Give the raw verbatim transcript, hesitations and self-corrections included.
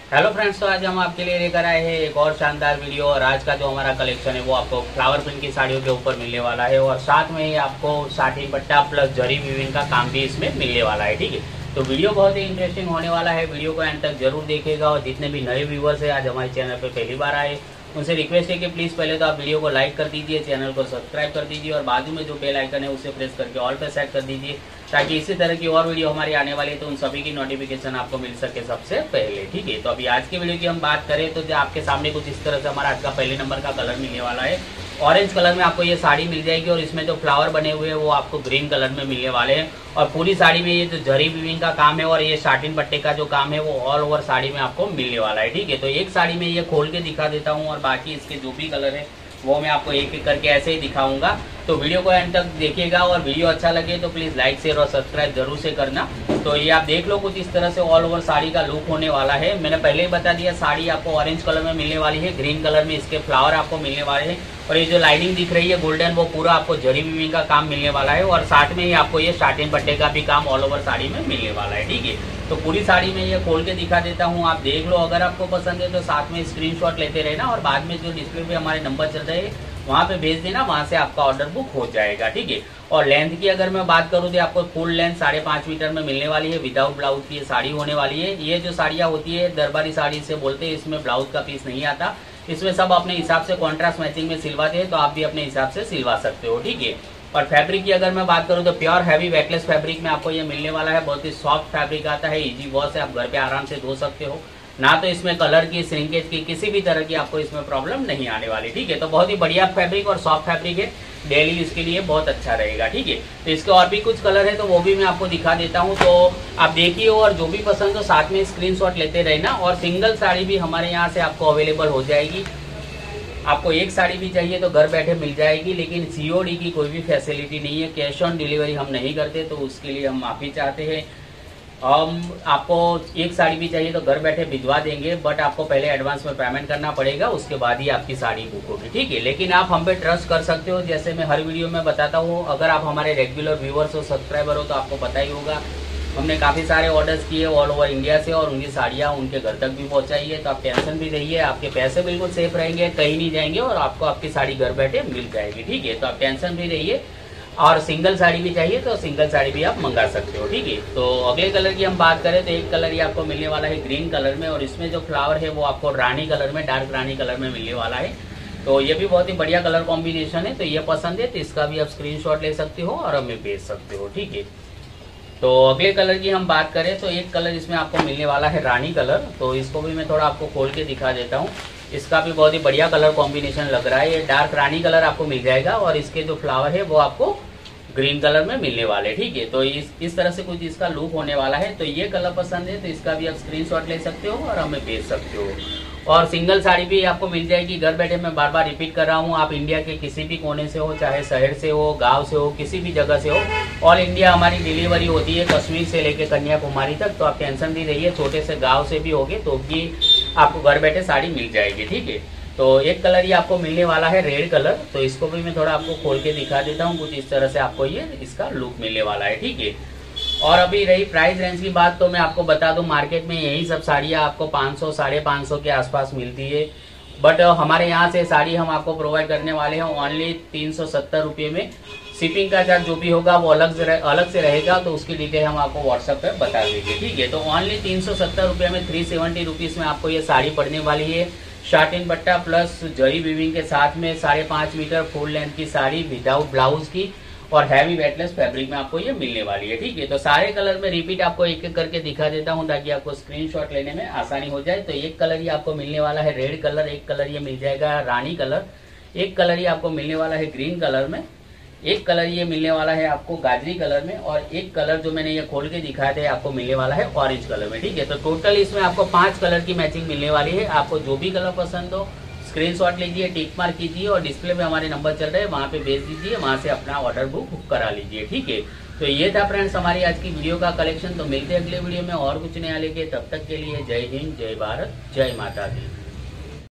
Hello friends, तो आज हम आपके लिए लेकर आए हैं एक और शानदार वीडियो। और आज का जो हमारा कलेक्शन है वो आपको फ्लावर प्रिंट की साड़ियों के ऊपर मिलने वाला है और साथ में ही आपको साटिन पट्टा प्लस जरी वीविंग का काम भी इसमें मिलने वाला है। ठीक है, तो वीडियो बहुत ही इंटरेस्टिंग होने वाला है। वीडियो को एंड तक जरूर देखिएगा। और जितने भी नए व्यूवर्स हैं आज हमारे चैनल पर पहली बार आए, उनसे रिक्वेस्ट है कि प्लीज़ पहले तो आप वीडियो को लाइक कर दीजिए, चैनल को सब्सक्राइब कर दीजिए और बाजू में जो बेल आइकन है उसे प्रेस करके ऑल पे सेट कर दीजिए, ताकि इसी तरह की और वीडियो हमारी आने वाली है तो उन सभी की नोटिफिकेशन आपको मिल सके सबसे पहले। ठीक है, तो अभी आज की वीडियो की हम बात करें तो आपके सामने कुछ इस तरह से हमारा आज का पहले नंबर का कलर मिलने वाला है। ऑरेंज कलर में आपको ये साड़ी मिल जाएगी और इसमें जो फ्लावर बने हुए हैं वो आपको ग्रीन कलर में मिलने वाले हैं। और पूरी साड़ी में ये जो जरी वीविंग का काम है और ये साटिन पट्टे का जो काम है वो ऑल ओवर साड़ी में आपको मिलने वाला है। ठीक है, तो एक साड़ी में ये खोल के दिखा देता हूँ और बाकी इसके जो भी कलर है वो मैं आपको एक एक करके ऐसे ही दिखाऊंगा। तो वीडियो को एंड तक देखिएगा और वीडियो अच्छा लगे तो प्लीज़ लाइक शेयर और सब्सक्राइब जरूर से करना। तो ये आप देख लो, कुछ इस तरह से ऑल ओवर साड़ी का लुक होने वाला है। मैंने पहले ही बता दिया, साड़ी आपको ऑरेंज कलर में मिलने वाली है, ग्रीन कलर में इसके फ्लावर आपको मिलने वाले हैं और ये जो लाइनिंग दिख रही है गोल्डन, वो पूरा आपको जरी वीविंग का काम मिलने वाला है और साथ में ही आपको ये साटिन पट्टे का भी काम ऑल ओवर साड़ी में मिलने वाला है। ठीक है, तो पूरी साड़ी में ये खोल के दिखा देता हूँ, आप देख लो। अगर आपको पसंद है तो साथ में स्क्रीनशॉट लेते रहना और बाद में जो डिस्प्ले पे हमारे नंबर चल रहे हैं वहाँ पे भेज देना, वहाँ से आपका ऑर्डर बुक हो जाएगा। ठीक है, और लेंथ की अगर मैं बात करूँ तो आपको फुल लेंथ साढ़े पाँच मीटर में मिलने वाली है। विदाउट ब्लाउज की ये साड़ी होने वाली है। ये जो साड़ियाँ होती है दरबारी साड़ी से बोलते हैं, इसमें ब्लाउज का पीस नहीं आता, इसमें सब अपने हिसाब से कॉन्ट्रास्ट मैचिंग में सिलवाते हैं, तो आप भी अपने हिसाब से सिलवा सकते हो। ठीक है, और फैब्रिक की अगर मैं बात करूँ तो प्योर हैवी वेटलेस फैब्रिक में आपको ये मिलने वाला है। बहुत ही सॉफ्ट फैब्रिक आता है, इजी वॉश है, आप घर पे आराम से धो सकते हो ना। तो इसमें कलर की, श्रिंकेज की, किसी भी तरह की आपको इसमें प्रॉब्लम नहीं आने वाली। ठीक है, तो बहुत ही बढ़िया फैब्रिक और सॉफ्ट फैब्रिक है, डेली यूज के लिए बहुत अच्छा रहेगा। ठीक है, तो इसके और भी कुछ कलर है तो वो भी मैं आपको दिखा देता हूँ, तो आप देखिए और जो भी पसंद हो साथ में स्क्रीनशॉट लेते रहना। और सिंगल साड़ी भी हमारे यहाँ से आपको अवेलेबल हो जाएगी। आपको एक साड़ी भी चाहिए तो घर बैठे मिल जाएगी, लेकिन सीओडी की कोई भी फैसिलिटी नहीं है, कैश ऑन डिलीवरी हम नहीं करते, तो उसके लिए हम माफी चाहते हैं। हम आपको एक साड़ी भी चाहिए तो घर बैठे भिजवा देंगे, बट आपको पहले एडवांस में पेमेंट करना पड़ेगा, उसके बाद ही आपकी साड़ी बुक होगी। ठीक है, लेकिन आप हम पे ट्रस्ट कर सकते हो। जैसे मैं हर वीडियो में बताता हूँ, अगर आप हमारे रेगुलर व्यूअर्स हो, सब्सक्राइबर हो, तो आपको पता ही होगा हमने काफ़ी सारे ऑर्डर्स किए ऑल ओवर इंडिया से और उनकी साड़ियाँ उनके घर तक भी पहुँचाई है। तो आप टेंशन भी रहिए, आपके पैसे बिल्कुल सेफ रहेंगे, कहीं नहीं जाएंगे और आपको आपकी साड़ी घर बैठे मिल जाएगी। ठीक है, तो आप टेंशन भी रहिए। और सिंगल साड़ी भी चाहिए तो सिंगल साड़ी भी आप मंगा सकते हो। ठीक है, तो अगले कलर की हम बात करें तो एक कलर ये आपको मिलने वाला है ग्रीन कलर में और इसमें जो फ्लावर है वो आपको रानी कलर में, डार्क रानी कलर में मिलने वाला है। तो ये भी बहुत ही बढ़िया कलर कॉम्बिनेशन है। तो ये पसंद है तो इसका भी आप स्क्रीनशॉट ले सकते हो और हमें भेज सकते हो। ठीक है, तो अगले कलर की हम बात करें तो एक कलर इसमें आपको मिलने वाला है रानी कलर। तो इसको भी मैं थोड़ा आपको खोल के दिखा देता हूँ। इसका भी बहुत ही बढ़िया कलर कॉम्बिनेशन लग रहा है। ये डार्क रानी कलर आपको मिल जाएगा और इसके जो फ्लावर है वो आपको ग्रीन कलर में मिलने वाले। ठीक है, तो इस इस तरह से कुछ इसका लुक होने वाला है। तो ये कलर पसंद है तो इसका भी आप स्क्रीनशॉट ले सकते हो और हमें भेज सकते हो। और सिंगल साड़ी भी आपको मिल जाएगी घर बैठे। मैं बार बार रिपीट कर रहा हूँ, आप इंडिया के किसी भी कोने से हो, चाहे शहर से हो, गांव से हो, किसी भी जगह से हो, ऑल इंडिया हमारी डिलीवरी होती है, कश्मीर से लेकर कन्याकुमारी तक। तो आप टेंशन नहीं रहिए, छोटे से गाँव से भी होगे तो भी आपको घर बैठे साड़ी मिल जाएगी। ठीक है, तो एक कलर ये आपको मिलने वाला है रेड कलर। तो इसको भी मैं थोड़ा आपको खोल के दिखा देता हूँ। कुछ इस तरह से आपको ये इसका लुक मिलने वाला है। ठीक है, और अभी रही प्राइस रेंज की बात तो मैं आपको बता दूं, मार्केट में यही सब साड़ियाँ आपको पाँच सौ साढ़े पाँच सौ के आसपास मिलती है, बट हमारे यहाँ से साड़ी हम आपको प्रोवाइड करने वाले हैं ओनली तीन सौ सत्तर रुपये में। शिपिंग का चार्ज जो भी होगा वो अलग से अलग से रहेगा, तो उसकी डिटेल हम आपको व्हाट्सएप पे बता देंगे। ठीक है, तो ओनली तीन सौ सत्तर रुपये में थ्री सेवेंटी रुपीज़ में आपको ये साड़ी पड़ने वाली है। साटिन पट्टा प्लस जरी वीविंग के साथ में साढ़े पाँच मीटर फुल लेंथ की साड़ी विदाउट ब्लाउज की और हैवी वेटलेस फैब्रिक में आपको ये मिलने वाली है। ठीक है, तो सारे कलर में रिपीट आपको एक एक करके दिखा देता हूँ ताकि आपको स्क्रीनशॉट लेने में आसानी हो जाए। तो एक कलर ये आपको मिलने वाला है रेड कलर, एक कलर ये मिल जाएगा रानी कलर, एक कलर ये आपको मिलने वाला है ग्रीन कलर में, एक कलर ये मिलने वाला है आपको गाजरी कलर में और एक कलर जो मैंने ये खोल के दिखाया था आपको मिलने वाला है ऑरेंज कलर में। ठीक है, तो टोटल इसमें आपको पांच कलर की मैचिंग मिलने वाली है। आपको जो भी कलर पसंद हो स्क्रीनशॉट लीजिए, टिक मार्क कीजिए और डिस्प्ले में हमारे नंबर चल रहे हैं वहाँ पे भेज दीजिए, वहाँ से अपना ऑर्डर बुक करा लीजिए। ठीक है, तो ये था फ्रेंड्स हमारी आज की वीडियो का कलेक्शन। तो मिलते हैं अगले वीडियो में और कुछ नया लेके, तब तक के लिए जय हिंद, जय भारत, जय माता दी।